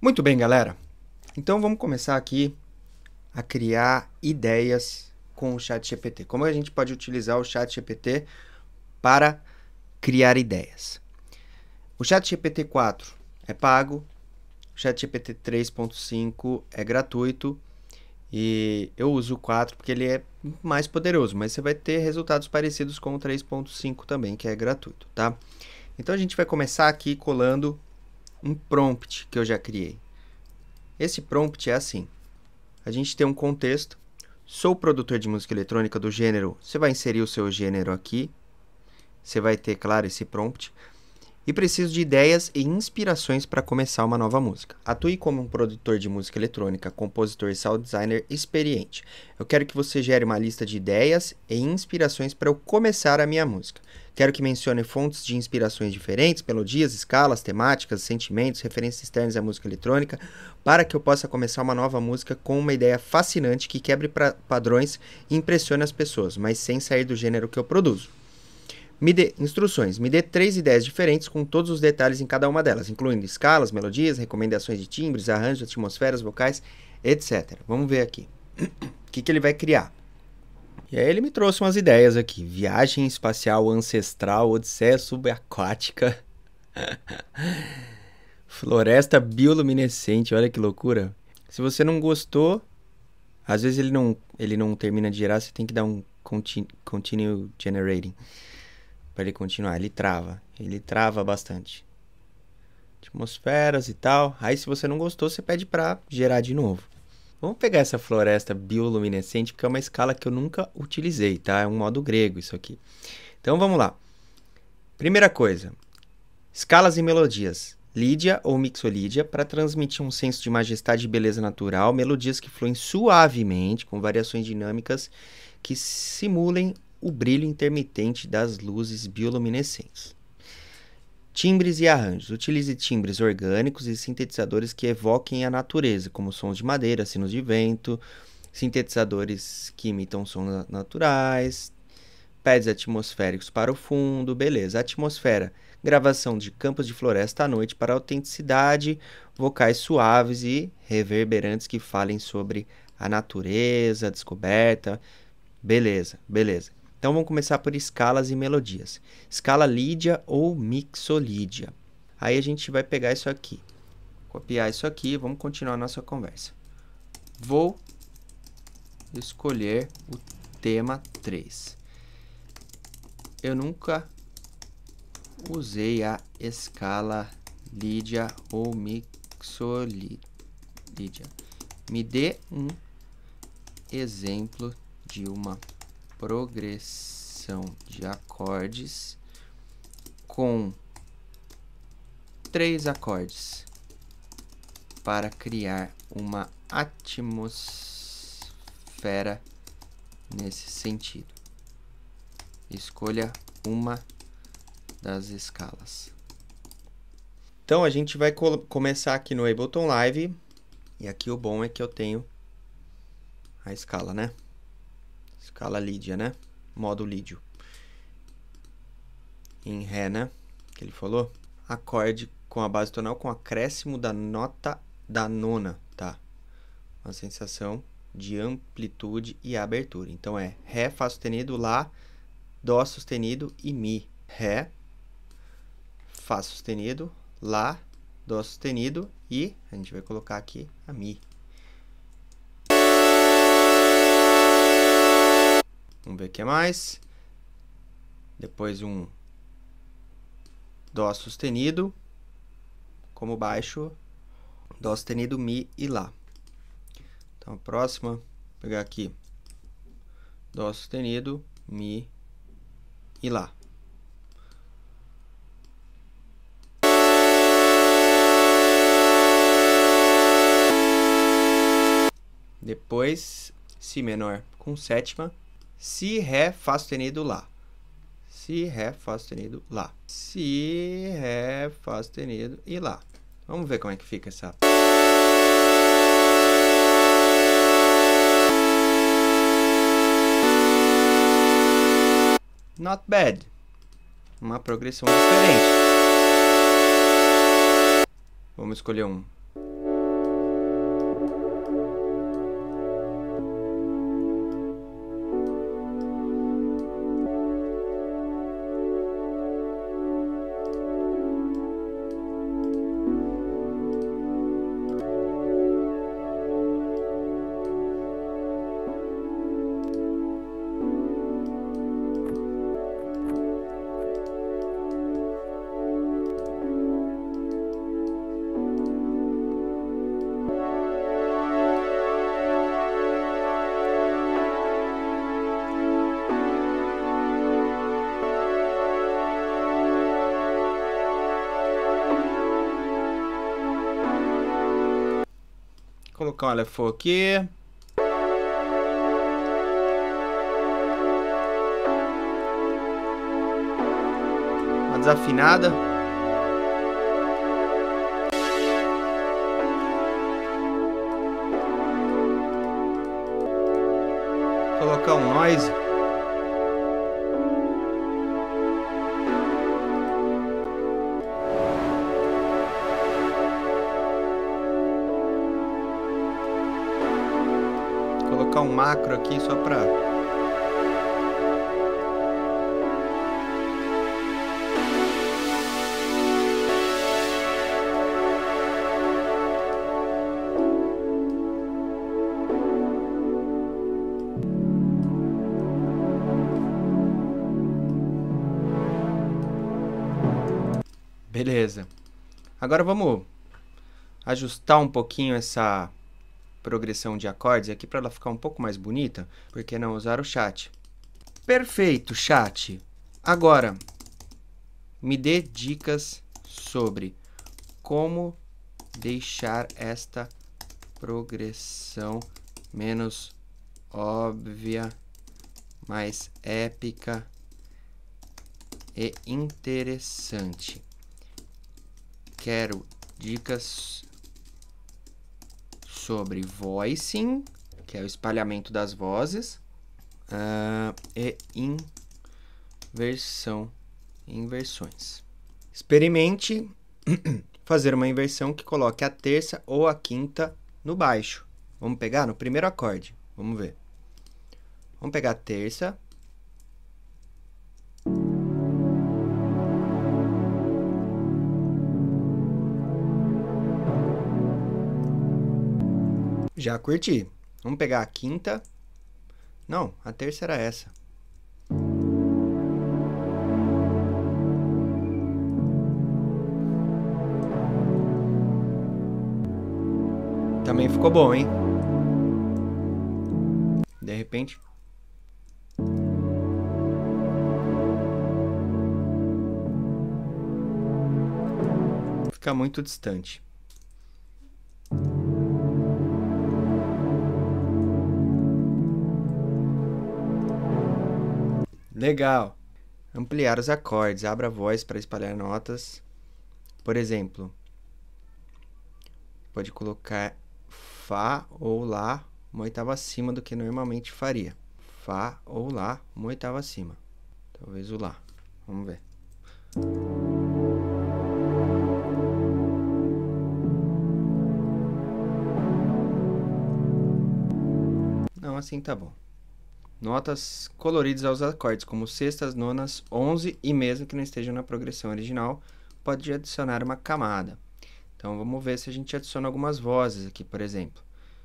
Muito bem, galera. Então vamos começar aqui a criar ideias com o ChatGPT. Como a gente pode utilizar o ChatGPT para criar ideias? O ChatGPT 4 é pago, o ChatGPT 3.5 é gratuito e eu uso o 4 porque ele é mais poderoso, mas você vai ter resultados parecidos com o 3.5 também, que é gratuito, tá? Então a gente vai começar aqui colando um prompt que eu já criei. Esse prompt é assim: a gente tem um contexto. Sou produtor de música eletrônica do gênero. Você vai inserir o seu gênero aqui. Você vai ter, claro, esse prompt. E preciso de ideias e inspirações para começar uma nova música. Atue como um produtor de música eletrônica, compositor e sound designer experiente. Eu quero que você gere uma lista de ideias e inspirações para eu começar a minha música. Quero que mencione fontes de inspirações diferentes, melodias, escalas, temáticas, sentimentos, referências externas à música eletrônica, para que eu possa começar uma nova música com uma ideia fascinante que quebre padrões e impressione as pessoas, mas sem sair do gênero que eu produzo. Me dê instruções. Me dê 3 ideias diferentes com todos os detalhes em cada uma delas, incluindo escalas, melodias, recomendações de timbres, arranjos, atmosferas vocais, etc. Vamos ver aqui. O que ele vai criar? E aí ele me trouxe umas ideias aqui. Viagem espacial ancestral, odisseia subaquática, floresta bioluminescente, olha que loucura. Se você não gostou, às vezes ele não termina de gerar, você tem que dar um continue generating. Para ele continuar, ele trava bastante. Atmosferas e tal. Aí se você não gostou, você pede para gerar de novo. Vamos pegar essa floresta bioluminescente, porque é uma escala que eu nunca utilizei, tá? É um modo grego isso aqui. Então vamos lá. Primeira coisa, escalas e melodias. Lídia ou mixolídia, para transmitir um senso de majestade e beleza natural, melodias que fluem suavemente, com variações dinâmicas que simulem o brilho intermitente das luzes bioluminescentes. Timbres e arranjos. Utilize timbres orgânicos e sintetizadores que evoquem a natureza, como sons de madeira, sinos de vento, sintetizadores que imitam sons naturais, pads atmosféricos para o fundo, beleza. Atmosfera. Gravação de campos de floresta à noite para autenticidade, vocais suaves e reverberantes que falem sobre a natureza, a descoberta. Beleza. Então vamos começar por escalas e melodias. Escala lídia ou mixolídia. Aí a gente vai pegar isso aqui, copiar isso aqui e vamos continuar a nossa conversa. Vou escolher o tema 3. Eu nunca usei a escala lídia ou mixolídia. Me dê um exemplo de uma progressão de acordes com 3 acordes para criar uma atmosfera nesse sentido. Escolha uma das escalas. Então a gente vai começar aqui no Ableton Live, e aqui o bom é que eu tenho a escala, né? Escala lídia, né? Modo lídio. Em Ré, né? Que ele falou. Acorde com a base tonal com acréscimo da nota da nona, tá? Uma sensação de amplitude e abertura. Então é Ré, Fá sustenido, Lá, Dó sustenido e Mi. Ré, Fá sustenido, Lá, Dó sustenido e a gente vai colocar aqui a Mi. Vamos ver o que mais. Depois um Dó sustenido como baixo, Dó sustenido, Mi e Lá. Então a próxima, vou pegar aqui Dó sustenido, Mi e Lá. Depois Si menor com sétima, Si, Ré, Fá sustenido, Lá. Si, Ré, Fá sustenido, Lá. Si, Ré, Fá sustenido e Lá. Vamos ver como é que fica essa. Not bad. Uma progressão diferente. Vamos escolher um Colocar um LFO aqui. Uma desafinada. Colocar um noise. Colocar um macro aqui só para beleza. Agora vamos ajustar um pouquinho essa progressão de acordes aqui para ela ficar um pouco mais bonita. Por que não usar o chat? Perfeito, chat. Agora, me dê dicas sobre como deixar esta progressão menos óbvia, mais épica e interessante. Quero dicas sobre voicing, que é o espalhamento das vozes, e inversões. Experimente fazer uma inversão que coloque a terça ou a quinta no baixo. Vamos pegar no primeiro acorde. Vamos ver. Vamos pegar a terça. Já curti. Vamos pegar a quinta. Não, a terça era essa. Também ficou bom, hein? De repente. Fica muito distante. Legal. Ampliar os acordes. Abra a voz para espalhar notas. Por exemplo, pode colocar Fá ou Lá uma oitava acima do que normalmente faria. Fá ou Lá uma oitava acima. Talvez o Lá. Vamos ver. Não, assim tá bom. Notas coloridas aos acordes, como sextas, nonas, 11 e mesmo que não estejam na progressão original, pode adicionar uma camada. Então, vamos ver se a gente adiciona algumas vozes aqui, por exemplo.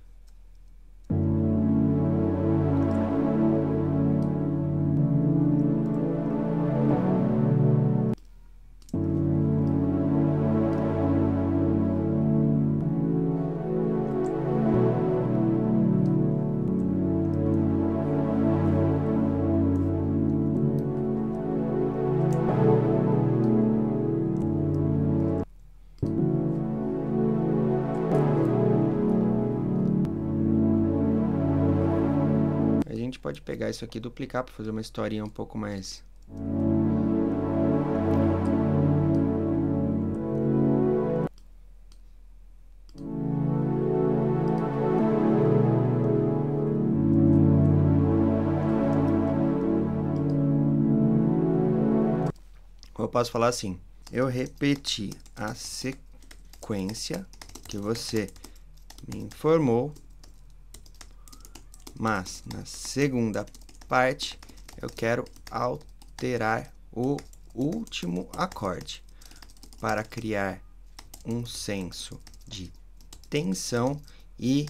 A gente pode pegar isso aqui e duplicar para fazer uma historinha um pouco mais... Eu posso falar assim: eu repeti a sequência que você me informou, mas na segunda parte eu quero alterar o último acorde para criar um senso de tensão e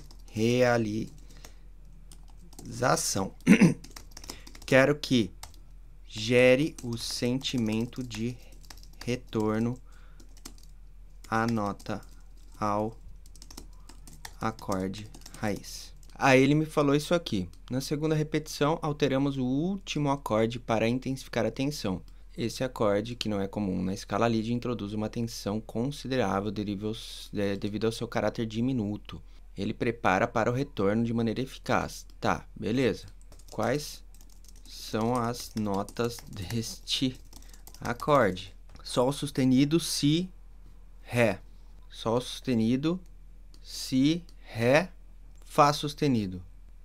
realização. Quero que gere o sentimento de retorno à nota ao acorde raiz. Aí ele me falou isso aqui. Na segunda repetição, alteramos o último acorde para intensificar a tensão. Esse acorde, que não é comum na escala lead, introduz uma tensão considerável devido ao seu caráter diminuto. Ele prepara para o retorno de maneira eficaz. Tá, beleza. Quais são as notas deste acorde? Sol sustenido, Si, Ré. Sol sustenido, Si, Ré, Fá sustenido.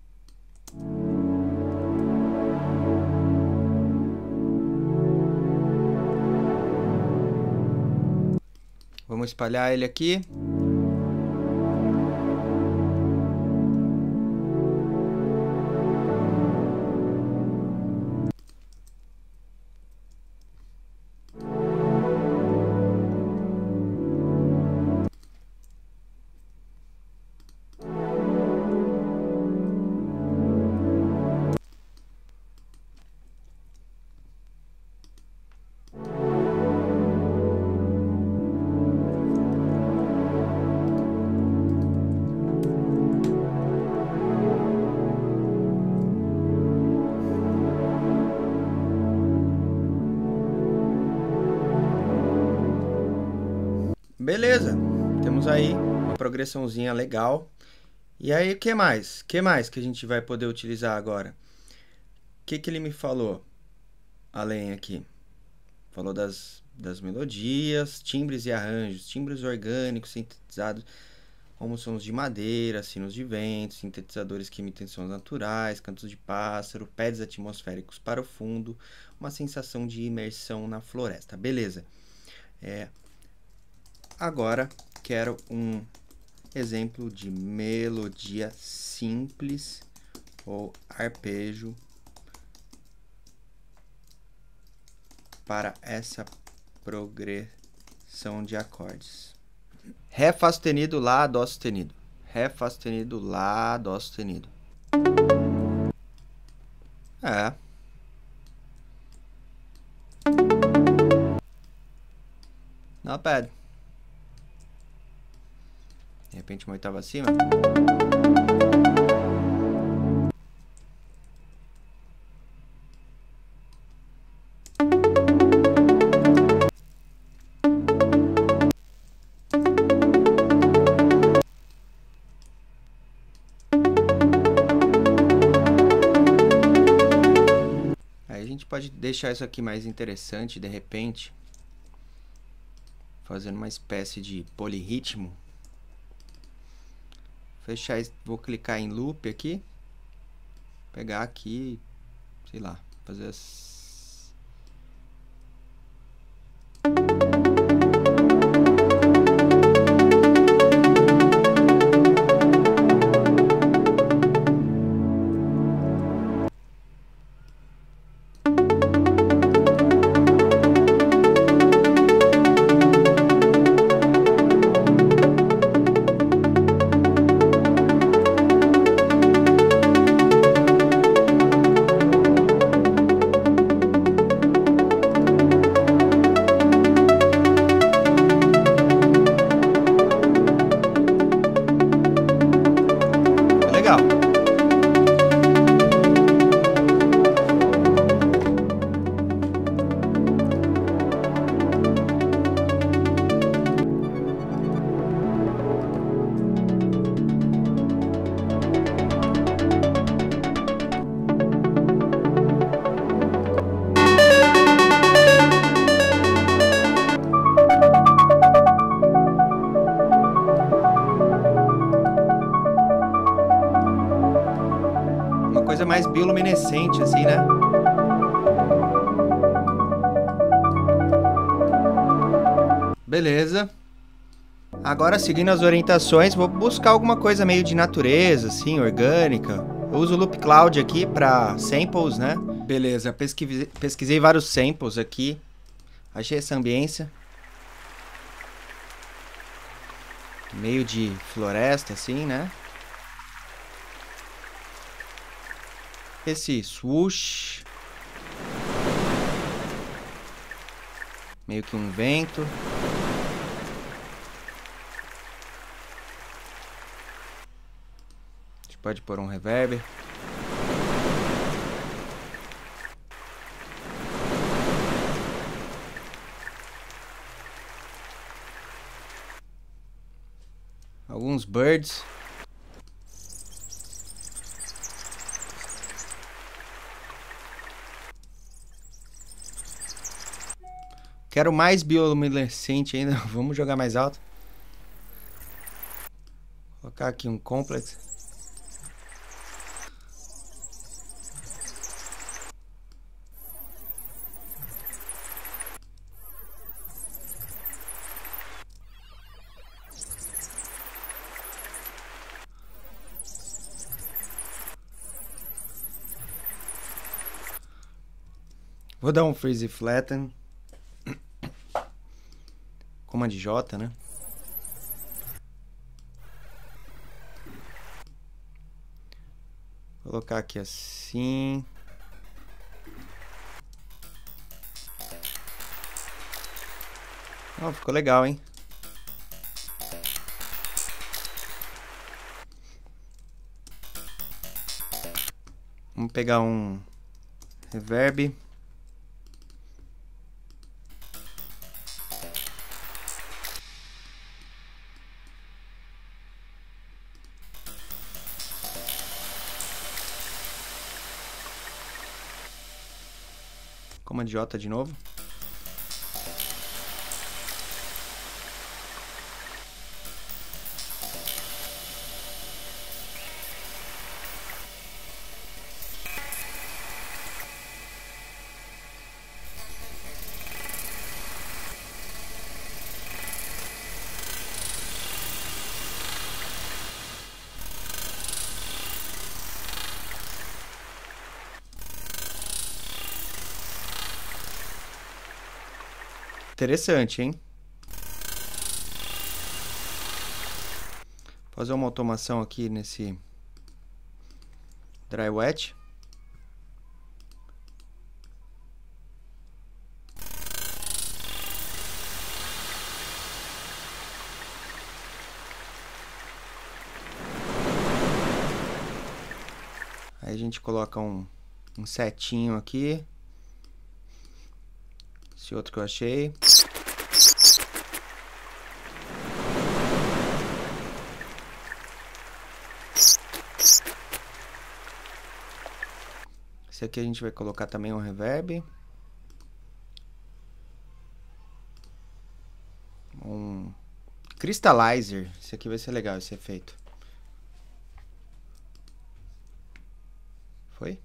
Vamos espalhar ele aqui. Beleza, temos aí uma progressãozinha legal. E aí, o que mais? O que mais que a gente vai poder utilizar agora? O que ele me falou além aqui? Falou das melodias, timbres e arranjos, timbres orgânicos, sintetizados, como sons de madeira, sinos de vento, sintetizadores que emitem sons naturais, cantos de pássaro, pads atmosféricos para o fundo, uma sensação de imersão na floresta. Beleza. Agora, quero um exemplo de melodia simples ou arpejo para essa progressão de acordes. Ré, Fá sustenido, Lá, Dó sustenido. Ré, Fá sustenido, Lá, Dó sustenido. Not bad. De repente uma oitava acima. Aí a gente pode deixar isso aqui mais interessante, de repente, fazendo uma espécie de polirritmo. Fechar, vou clicar em loop aqui, pegar aqui, sei lá, fazer as... Legal. Coisa mais bioluminescente, assim, né? Beleza. Agora, seguindo as orientações, vou buscar alguma coisa meio de natureza, assim, orgânica. Eu uso o Loop Cloud aqui para samples, né? Beleza, pesquisei vários samples aqui. Achei essa ambiência. Meio de floresta, assim, né? Esse swoosh, meio que um vento. A gente pode pôr um reverb. Alguns birds. Quero mais bioluminescente ainda. Vamos jogar mais alto. Vou colocar aqui um complex. Vou dar um freeze flatten. Command J, né? Vou colocar aqui assim. Oh, ficou legal, hein? Vamos pegar um reverb. Command J de novo. Interessante, hein? Vou fazer uma automação aqui nesse dry wet. Aí a gente coloca um setinho aqui. Esse outro que eu achei. Esse aqui a gente vai colocar também um reverb. Um crystallizer. Esse aqui vai ser legal, esse efeito. Foi?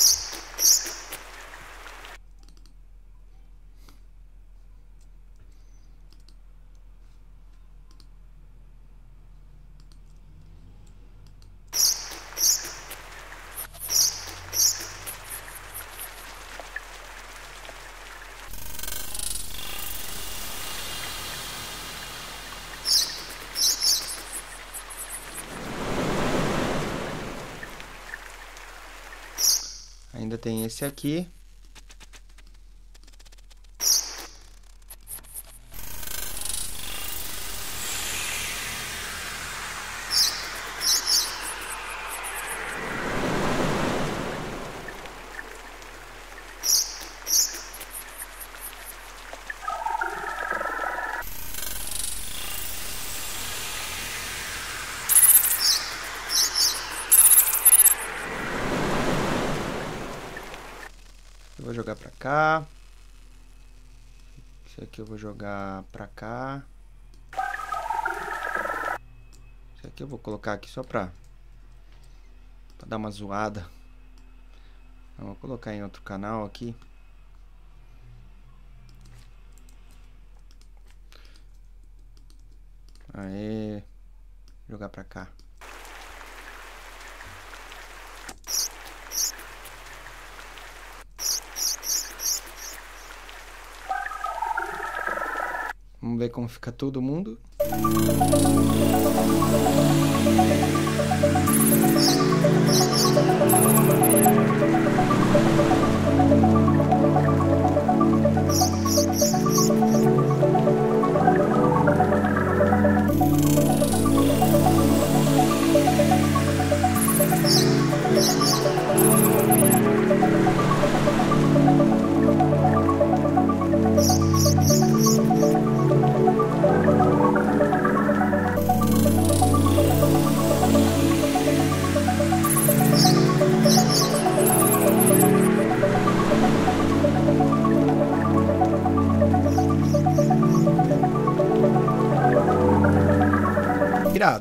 Ainda tem esse aqui. Eu vou jogar pra cá. Esse aqui eu vou jogar pra cá. Esse aqui eu vou colocar aqui só pra dar uma zoada. Eu vou colocar em outro canal aqui. Aê. Jogar pra cá. Vamos ver como fica todo mundo.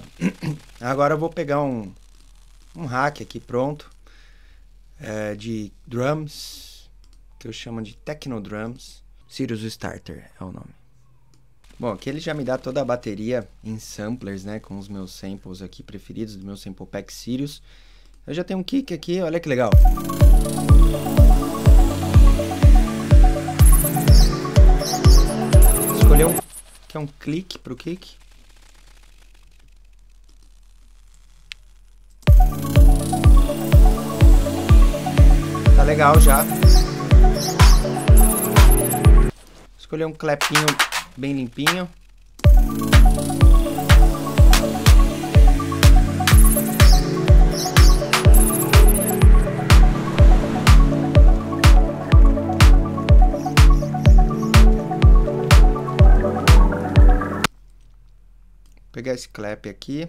Agora eu vou pegar um hack aqui pronto, de drums, que eu chamo de Techno Drums. Sirius Starter é o nome. Bom, aqui ele já me dá toda a bateria em samplers, né, com os meus samples aqui preferidos do meu Sample Pack Sirius. Eu já tenho um kick aqui, olha que legal. Escolher que é um clique pro kick. Tá legal já. Escolher um clapinho bem limpinho. Vou pegar esse clap aqui.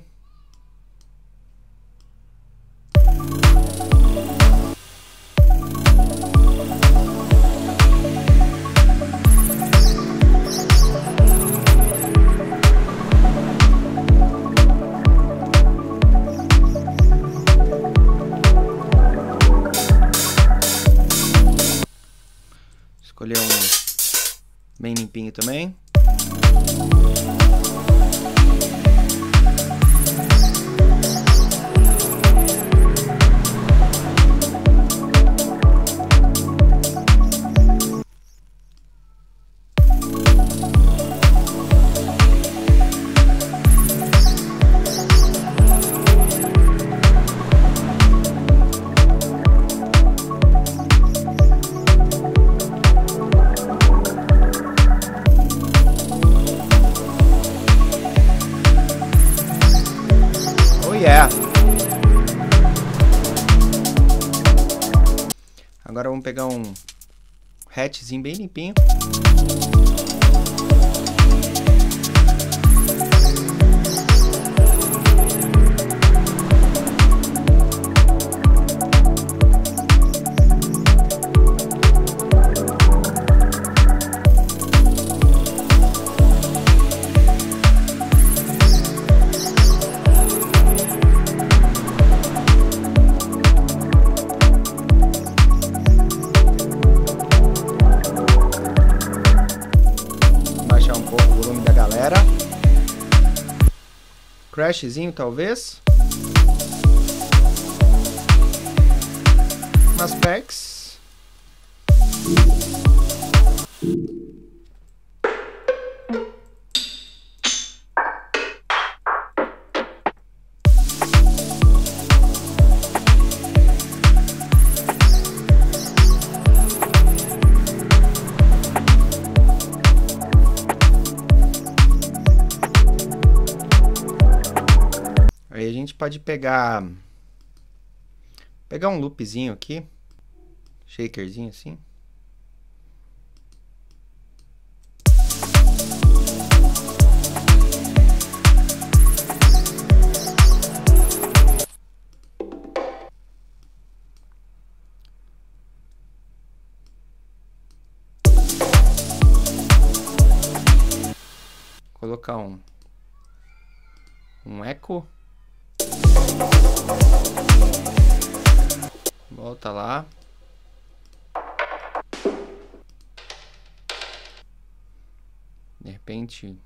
Escolher um bem limpinho também. Agora vamos pegar um hatchzinho bem limpinho. Crashzinho talvez. Umas packs. Aí a gente pode pegar um loopzinho aqui, shakerzinho assim. Colocar um eco. Volta lá. De repente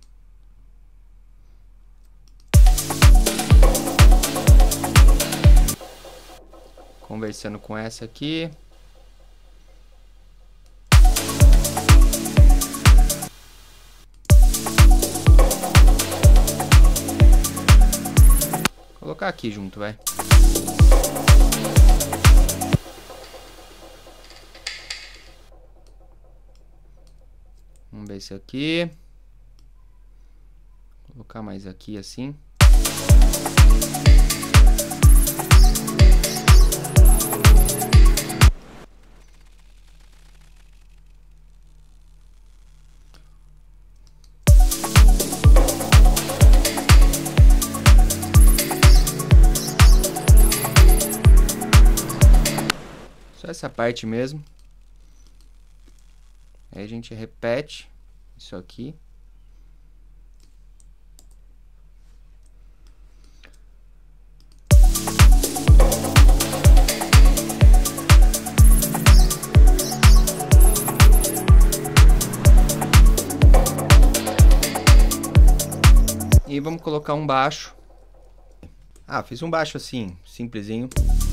conversando com essa aqui. Vou colocar aqui junto, vai. Vamos ver esse aqui. Vou colocar mais aqui assim. Só essa parte mesmo. Aí a gente repete isso aqui. E vamos colocar um baixo. Ah, fiz um baixo assim, simplesinho.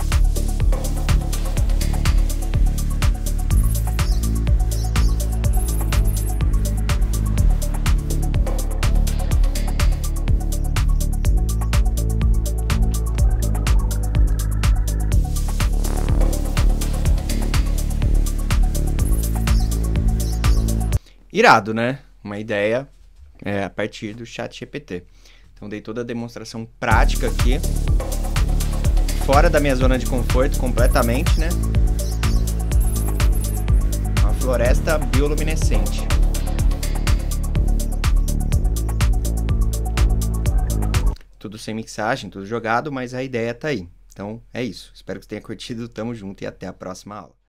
Irado, né? Uma ideia a partir do ChatGPT. Então dei toda a demonstração prática aqui, fora da minha zona de conforto completamente, né? Uma floresta bioluminescente. Tudo sem mixagem, tudo jogado, mas a ideia tá aí. Então é isso. Espero que você tenha curtido. Tamo junto e até a próxima aula.